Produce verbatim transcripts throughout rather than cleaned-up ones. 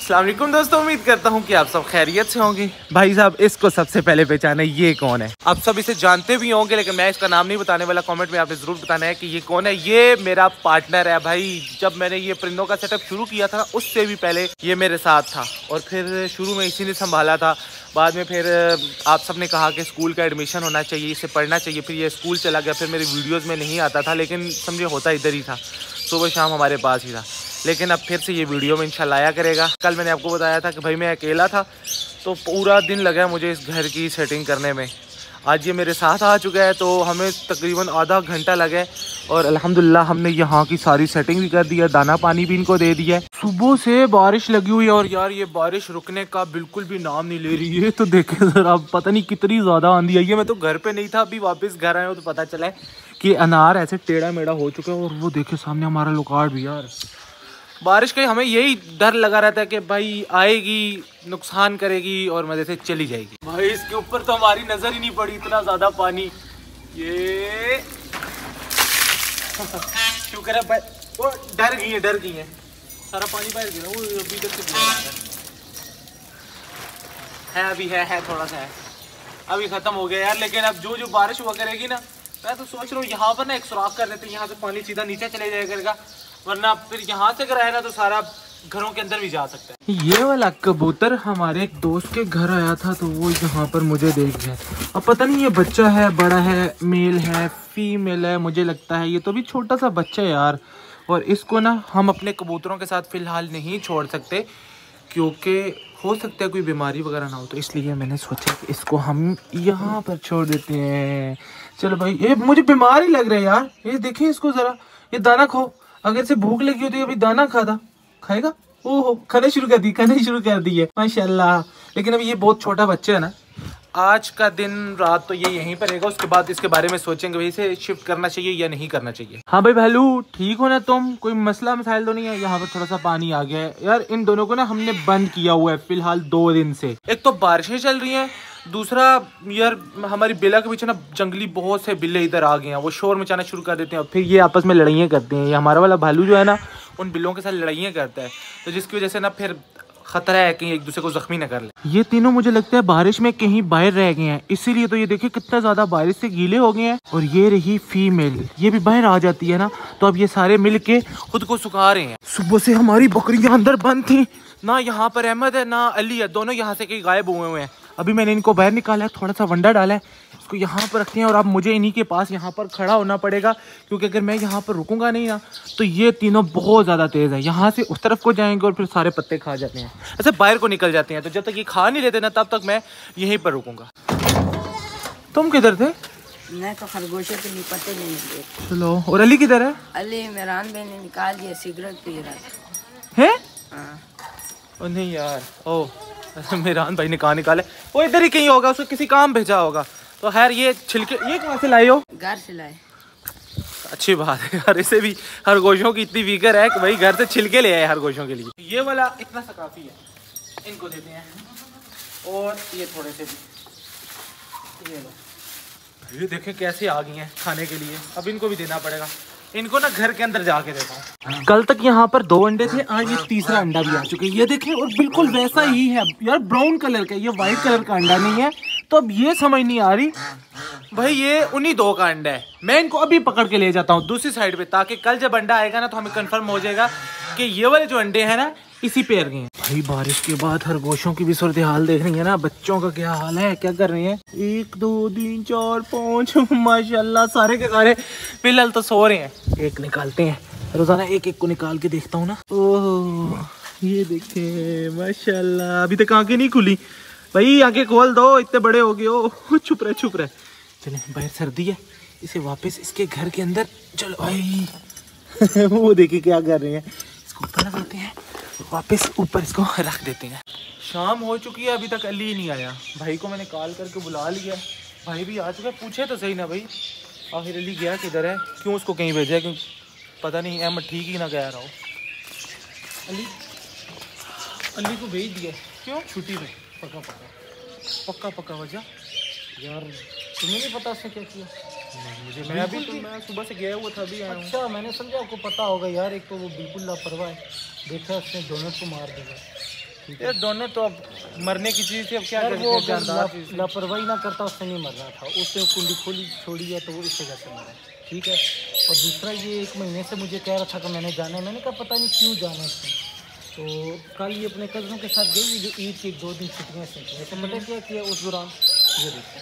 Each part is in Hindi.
अस्सलाम वालेकुम दोस्तों, उम्मीद करता हूँ कि आप सब खैरियत से होंगे। भाई साहब, इसको सबसे पहले पहचाने, ये कौन है? आप सब इसे जानते भी होंगे, लेकिन मैं इसका नाम नहीं बताने वाला। कमेंट में आपने ज़रूर बताना है कि ये कौन है। ये मेरा पार्टनर है भाई। जब मैंने ये परिंदों का सेटअप शुरू किया था, उससे भी पहले ये मेरे साथ था और फिर शुरू में इसी ने संभाला था। बाद में फिर आप सब ने कहा कि स्कूल का एडमिशन होना चाहिए, इसे पढ़ना चाहिए। फिर ये स्कूल चला गया, फिर मेरी वीडियोज़ में नहीं आता था, लेकिन समझे होता इधर ही था, सुबह शाम हमारे पास ही था। लेकिन अब फिर से ये वीडियो में इंशाल्लाह आया करेगा। कल मैंने आपको बताया था कि भाई मैं अकेला था, तो पूरा दिन लगा मुझे इस घर की सेटिंग करने में। आज ये मेरे साथ आ चुका है, तो हमें तकरीबन आधा घंटा लगा है और अल्हम्दुलिल्लाह हमने यहाँ की सारी सेटिंग भी कर दी है, दाना पानी भी इनको दे दिया है। सुबह से बारिश लगी हुई है और यार ये बारिश रुकने का बिल्कुल भी नाम नहीं ले रही है। तो देखे ज़रा, पता नहीं कितनी ज़्यादा आंधी आई है। मैं तो घर पे नहीं था, अभी वापस घर आया हूँ तो पता चला है कि अनार ऐसे टेढ़ा मेढ़ा हो चुका है। और वो देखे सामने हमारा लोकार्ड भी। यार बारिश का हमें यही डर लगा रहता है कि भाई आएगी, नुकसान करेगी और मजे से चली जाएगी। भाई इसके ऊपर तो हमारी नजर ही नहीं पड़ी, इतना ज्यादा पानी। ये शुक्र है भाई, वो डर गई है, डर गई है। सारा पानी बाहर गिरा, वो अभी तक है, अभी है, है थोड़ा सा है, अभी खत्म हो गया यार। लेकिन अब जो जो बारिश हुआ करेगी ना, मैं तो सोच रहा हूँ यहाँ पर ना एक सुराख कर देते हैं, यहाँ से पानी सीधा नीचे चले जाया करेगा, वरना फिर यहाँ से अगर आए ना तो सारा घरों के अंदर भी जा सकता है। ये वाला कबूतर हमारे एक दोस्त के घर आया था, तो वो यहाँ पर मुझे देख गया। अब पता नहीं ये बच्चा है, बड़ा है, मेल है, फीमेल है, मुझे लगता है ये तो भी छोटा सा बच्चा है यार। और इसको ना हम अपने कबूतरों के साथ फ़िलहाल नहीं छोड़ सकते, क्योंकि हो सकता है कोई बीमारी वगैरह ना हो, तो इसलिए मैंने सोचा कि इसको हम यहाँ पर छोड़ देते हैं। चलो भाई, ये मुझे बीमार ही लग रहा है यार। ये देखें इसको ज़रा, ये दाना खाओ, अगर से भूख लगी होती है अभी दाना खाता खाएगा। ओहो, खाने शुरू कर दी, खाने शुरू कर दी है, माशाल्लाह। लेकिन अभी ये बहुत छोटा बच्चा है ना। आज का दिन रात तो ये यहीं पर रहेगा, उसके बाद इसके बारे में सोचेंगे भाई इसे शिफ्ट करना चाहिए या नहीं करना चाहिए। हाँ भाई भालू, ठीक हो ना तुम? कोई मसला मसाइल तो नहीं है? यहाँ पर थोड़ा सा पानी आ गया है यार। इन दोनों को ना हमने बंद किया हुआ है फिलहाल दो दिन से। एक तो बारिशें चल रही हैं, दूसरा यार हमारी बेला के पीछे ना जंगली बहुत से बिल्ले इधर आ गए हैं, वो शोर मचाना शुरू कर देते हैं और फिर ये आपस में लड़ाइयाँ करते हैं। ये हमारा वाला भालू जो है ना, उन बिल्लों के साथ लड़ाइयाँ करता है, तो जिसकी वजह से ना फिर खतरा है कि एक दूसरे को जख्मी न कर ले। ये तीनों मुझे लगता है बारिश में कहीं बाहर रह गए हैं, इसीलिए तो ये देखिए कितना ज्यादा बारिश से गीले हो गए हैं। और ये रही फीमेल, ये भी बाहर आ जाती है ना, तो अब ये सारे मिलके खुद को सुखा रहे हैं। सुबह से हमारी बकरियां अंदर बंद थी ना, यहाँ पर अहमद है ना अली है, दोनों यहाँ से कहीं गायब हुए हुए हैं। अभी मैंने इनको बाहर निकाला है, थोड़ा सा वंडा डाला है, इसको यहाँ पर रखते हैं। और अब मुझे इन्हीं के पास यहाँ पर खड़ा होना पड़ेगा, क्योंकि अगर मैं यहाँ पर रुकूंगा नहीं ना तो ये तीनों बहुत ज़्यादा तेज़ है। यहाँ से उस तरफ को जाएंगे और फिर सारे पत्ते खा जाते हैं, ऐसे बाहर को निकल जाते हैं। तो जब तक ये खा नहीं लेते ना, तब तक मैं यहीं पर रुकूंगा। तुम किधर थे? मैं तो खरगोशों के लिए पते नहीं दिए। चलो, और अली किधर है? अली इमरान भाई ने निकाल दिया, सिगरेट पी रहा है। हाँ। नहीं यार, ओ इमरान भाई ने कहाँ निकाले? वो इधर ही कहीं होगा, उसको किसी काम भेजा होगा। तो खैर, ये छिलके ये कहाँ से लाए हो? घर से लाए। अच्छी बात है यार, इसे भी खरगोशों की इतनी फिक्र है कि भाई घर से छिलके ले आए खरगोशों के लिए। ये वाला इतना सा काफी है, इनको देते हैं। और ये थोड़े से भी, ये लो। ये देखें कैसे आ गई हैं खाने के लिए, अब इनको भी देना पड़ेगा। इनको ना घर के अंदर जाके देता हूँ। कल तक यहाँ पर दो अंडे थे, आज ये तीसरा अंडा भी आ चुके हैं। ये देखें, और बिल्कुल वैसा ही है यार, ब्राउन कलर का, ये व्हाइट कलर का अंडा नहीं है। तो अब ये समझ नहीं आ रही भाई, ये उन्हीं दो का अंडा है। मैं इनको अभी पकड़ के ले जाता हूँ दूसरी साइड पे, ताकि कल जब अंडा आएगा ना तो हमें कंफर्म हो जाएगा कि ये वाले जो अंडे हैं ना इसी पे गए हैं। भाई बारिश के बाद खरगोशों की भी सूरत हाल देख रही है ना, बच्चों का क्या हाल है, क्या कर रहे हैं? एक दो तीन चार पाँच, माशाल्लाह सारे के सारे फिलहाल तो सो रहे हैं। एक निकालते हैं, रोजाना एक एक को निकाल के देखता हूँ ना। ओह ये देखे माशाल्लाह, अभी तक आंखें नहीं खुली। भाई आंखें खोल दो, इतने बड़े हो गए हो। चुप रहे चुप रहे। चले, बाहर सर्दी है, इसे वापस इसके घर के अंदर चलो भाई। वो देखिए क्या कर रहे हैं, इसको ऊपर लगाते हैं, वापस ऊपर इसको रख देते हैं। शाम हो चुकी है, अभी तक अली नहीं आया। भाई को मैंने कॉल करके बुला लिया, भाई भी आ चुका है। पूछे तो सही ना भाई, आखिर अली गया किधर है, क्यों उसको कहीं भेजा है, क्यों पता नहीं, अहमद ठीक ही ना कह रहा हो। अली अली को भेज दिया, क्यों? छुट्टी में। पक्का पक्का पक्का पक्का वजह यार, तुम्हें नहीं पता उसने क्या किया? मुझे मैं अभी तो मैं सुबह से गया हुआ था, अभी आया हूँ। अच्छा, मैंने समझा आपको पता होगा यार। एक तो वो बिल्कुल लापरवाह है, देखा उसने डोनट को मार देगा। ये दोनों तो अब मरने की चीज़ थी, अब क्या करें, वो जानदार चीज़ थी। लापरवाही ना करता उससे नहीं मर रहा था, उससे कुंडी खोली छोड़ी है तो वो इस वजह से मरा है। ठीक है। और दूसरा ये एक महीने से मुझे कह रहा था कि मैंने जाना है, मैंने कहा पता नहीं क्यों जाना है इसमें। तो कल ये अपने कज़नों के साथ गई जो ईद की दो दिन छुट्टियाँ से थी, ऐसे पता क्या किया उस दौरान, ये देखो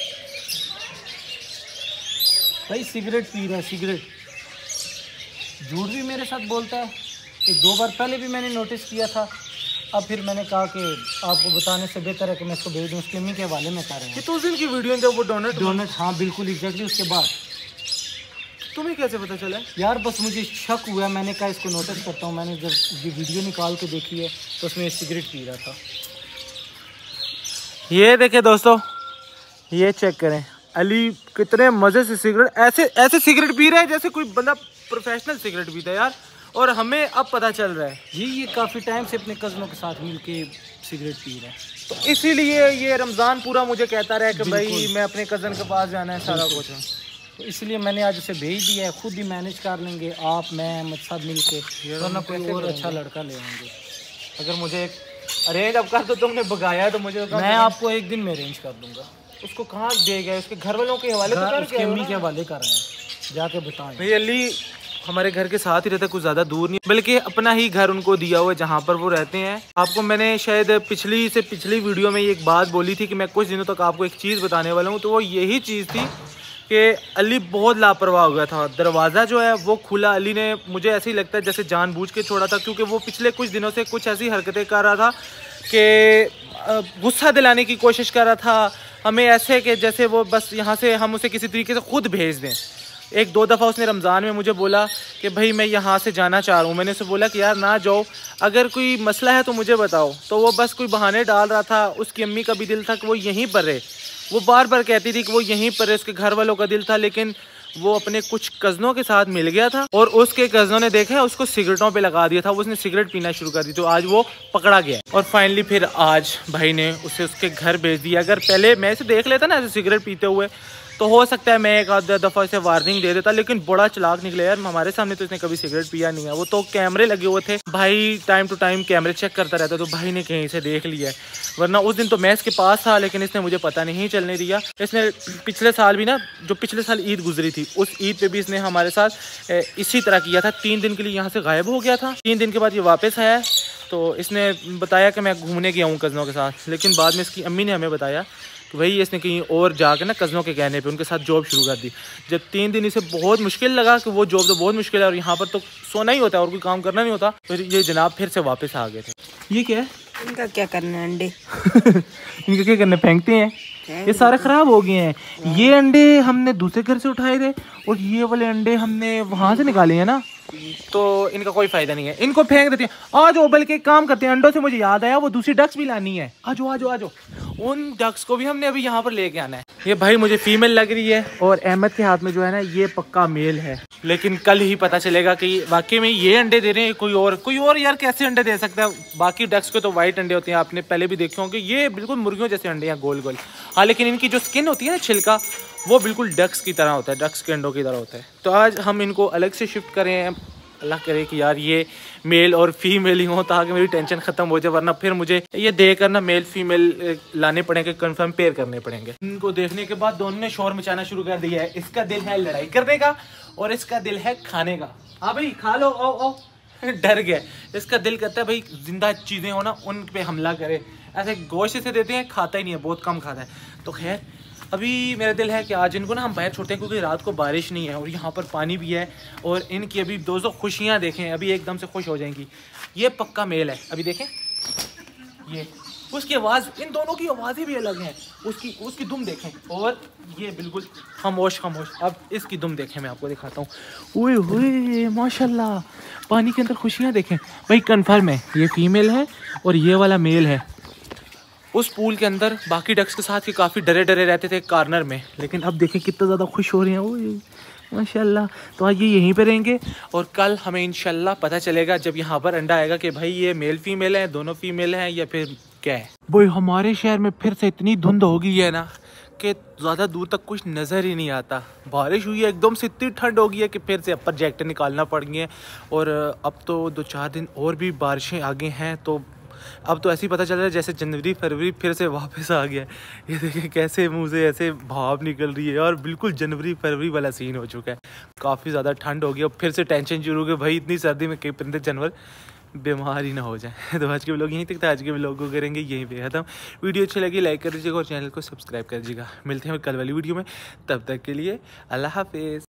भाई सिगरेट पी रहा है, सिगरेट, झूठ भी मेरे साथ बोलता है। एक दो बार पहले भी मैंने नोटिस किया था, अब फिर मैंने कहा कि आपको बताने से बेहतर है कि मैं इसको भेज दूँ, उसकी अम्मी के हवाले में कर रहे हैं। तो उस दिन की वीडियो जब वो डोनट डोनट, हाँ बिल्कुल एग्जैक्टली। उसके बाद तुम्हें कैसे पता चला? यार बस मुझे शक हुआ, मैंने कहा इसको नोटिस करता हूँ। मैंने जब ये वीडियो निकाल के देखी है तो उसमें सिगरेट पी रहा था। ये देखे दोस्तों, ये चेक करें, अली कितने मज़े से सिगरेट, ऐसे ऐसे सिगरेट पी रहे हैं जैसे कोई बंदा प्रोफेशनल सिगरेट पीता है यार। और हमें अब पता चल रहा है जी ये काफ़ी टाइम से अपने कज़नों के साथ मिल के सिगरेट पी रहे हैं। तो इसीलिए ये रमज़ान पूरा मुझे कहता रहा कि भाई मैं अपने कज़न के पास जाना है, सारा कुछ। तो इसलिए मैंने आज उसे भेज दिया है, खुद ही मैनेज कर लेंगे आप, मैं, अहमद साहब मिल के, वरना कोई और अच्छा लड़का ले आएंगे। अगर मुझे एक अरेंज अब कर, तो तुमने भगाया है तो मुझे मैं आपको एक दिन में अरेंज कर दूंगा। उसको कहाँ दे गए, उसके घर वालों के हवाले तो कर उसके अम्मी के हवाले कर रहे हैं, जाके बताएं। भाई अली हमारे घर के साथ ही रहता है, कुछ ज़्यादा दूर नहीं, बल्कि अपना ही घर उनको दिया हुआ है जहाँ पर वो रहते हैं। आपको मैंने शायद पिछली से पिछली वीडियो में एक बात बोली थी कि मैं कुछ दिनों तक आपको एक चीज़ बताने वाला हूँ, तो वो यही चीज़ थी कि अली बहुत लापरवाह हो गया था। दरवाज़ा जो है वो खुला, अली ने, मुझे ऐसे ही लगता है जैसे जानबूझ के छोड़ा था, क्योंकि वो पिछले कुछ दिनों से कुछ ऐसी हरकतें कर रहा था कि गुस्सा दिलाने की कोशिश कर रहा था हमें, ऐसे कि जैसे वो बस यहाँ से हम उसे किसी तरीके से खुद भेज दें। एक दो दफ़ा उसने रमज़ान में मुझे बोला कि भाई मैं यहाँ से जाना चाह रहा हूँ। मैंने उसे बोला कि यार ना जाओ, अगर कोई मसला है तो मुझे बताओ। तो वो बस कोई बहाने डाल रहा था। उसकी अम्मी का भी दिल था कि वो यहीं पर रहे, वो बार बार कहती थी कि वो यहीं पर है, उसके घर वालों का दिल था, लेकिन वो अपने कुछ कज़नों के साथ मिल गया था और उसके कज़नों ने देखा उसको सिगरेटों पे लगा दिया था, उसने सिगरेट पीना शुरू कर दी, तो आज वो पकड़ा गया। और फाइनली फिर आज भाई ने उसे उसके घर भेज दिया। अगर पहले मैं इसे देख लेता ना ऐसे सिगरेट पीते हुए, तो हो सकता है मैं एक आध दफ़ा इसे वार्निंग दे देता, लेकिन बड़ा चालाक निकले यार। हमारे सामने तो इसने कभी सिगरेट पिया नहीं है। वो तो कैमरे लगे हुए थे, भाई टाइम टू टाइम कैमरे चेक करता रहता, तो भाई ने कहीं से देख लिया है, वरना उस दिन तो मैं इसके पास था, लेकिन इसने मुझे पता नहीं चलने दिया। इसने पिछले साल भी ना, जो पिछले साल ईद गुजरी थी, उस ईद पे भी इसने हमारे साथ इसी तरह किया था। तीन दिन के लिए यहाँ से गायब हो गया था, तीन दिन के बाद ये वापस आया, तो इसने बताया कि मैं घूमने गया हूँ कज़नों के साथ, लेकिन बाद में इसकी अम्मी ने हमें बताया तो वही इसने कहीं और जाकर ना कज़नों के कहने पे उनके साथ जॉब शुरू कर दी। जब तीन दिन इसे बहुत मुश्किल लगा कि वो जॉब तो बहुत मुश्किल है और यहाँ पर तो सोना ही होता है और कोई काम करना नहीं होता, फिर ये जनाब फिर से वापस आ गए थे। ये क्या है? इनका क्या करना है अंडे? इनका क्या करना, फेंकते हैं, ये सारे ख़राब हो गए हैं। ये अंडे हमने दूसरे घर से उठाए थे और ये वाले अंडे हमने वहाँ से निकाले हैं ना, तो इनका कोई फ़ायदा नहीं है, इनको फेंक देते हैं। आ जाओ, बल्कि एक काम करते हैं, अंडों से मुझे याद आया वो दूसरी डक्स भी लानी है। आ जाओ आ जाओ आ जाओ, उन डक्स को भी हमने अभी यहाँ पर लेके आना है। ये भाई मुझे फीमेल लग रही है और अहमद के हाथ में जो है ना ये पक्का मेल है, लेकिन कल ही पता चलेगा कि वाकई में ये अंडे दे रहे हैं कोई और कोई और यार कैसे अंडे दे सकता है। बाकी डक्स के तो वाइट अंडे होते हैं, आपने पहले भी देखे होंगे, ये बिल्कुल मुर्गियों जैसे अंडे हैं, गोल गोल। हाँ, लेकिन इनकी जो स्किन होती है ना, छिलका, वो बिल्कुल डक्स की तरह होता है, डक्स के अंडों की तरह होता है। तो आज हम इनको अलग से शिफ्ट करें, अल्लाह करे कि यार ये मेल और फीमेल ही हो, ताकि मेरी टेंशन ख़त्म हो जाए, वरना फिर मुझे ये देखकर ना मेल फीमेल लाने पड़ेंगे, कंफर्म पेयर करने पड़ेंगे। इनको देखने के बाद दोनों ने शोर मचाना शुरू कर दिया है। इसका दिल है लड़ाई करने का और इसका दिल है खाने का। हाँ भाई खा लो, आओ आओ। डर गया, इसका दिल करता है भाई जिंदा चीज़ें हो ना उन पे हमला करे। ऐसे गोश्त से देते हैं, खाता ही नहीं है, बहुत कम खाता है। तो खैर अभी मेरा दिल है कि आज इनको ना हम बाहर छोड़ते हैं, क्योंकि रात को बारिश नहीं है और यहाँ पर पानी भी है और इनकी अभी दोस्तों खुशियाँ देखें, अभी एकदम से खुश हो जाएंगी। ये पक्का मेल है, अभी देखें ये, उसकी आवाज़, इन दोनों की आवाज़ें भी अलग हैं। उसकी उसकी दुम देखें और ये बिल्कुल खामोश खामोश। अब इसकी दुम देखें, मैं आपको दिखाता हूँ। ओए होए माशाल्लाह, पानी के अंदर खुशियाँ देखें भाई। कन्फर्म है ये फीमेल है और ये वाला मेल है। उस पूल के अंदर बाकी डक्स के साथ ये काफ़ी डरे डरे रहते थे कॉर्नर में, लेकिन अब देखें कितना ज़्यादा खुश हो रहे हैं, ओए माशाल्लाह। तो आज ये यहीं पे रहेंगे और कल हमें इंशाल्लाह पता चलेगा जब यहाँ पर अंडा आएगा कि भाई ये मेल फीमेल है, दोनों फीमेल हैं या फिर क्या है। भाई हमारे शहर में फिर से इतनी धुंध हो गई है ना कि ज़्यादा दूर तक कुछ नज़र ही नहीं आता। बारिश हुई है, एकदम से इतनी ठंड हो गई है कि फिर से अपर जैकेट निकालना पड़ गई है। और अब तो दो चार दिन और भी बारिशें आगे हैं, तो अब तो ऐसे ही पता चल रहा है जैसे जनवरी फरवरी फिर से वापस आ गया। ये देखिए कैसे मुंह से ऐसे भाप निकल रही है और बिल्कुल जनवरी फरवरी वाला सीन हो चुका है। काफ़ी ज़्यादा ठंड हो गई, फिर से टेंशन शुरू हो गई भाई इतनी सर्दी में कई बंदे जानवर बीमार ही ना हो जाए। तो आज के व्लॉग यहीं तक था, आज के व्लॉग को करेंगे यहीं पे ख़त्म। वीडियो अच्छी लगी लाइक कर दीजिएगा और चैनल को सब्सक्राइब कर दीजिएगा। मिलते हैं कल वाली वीडियो में, तब तक के लिए अल्लाह हाफिज़।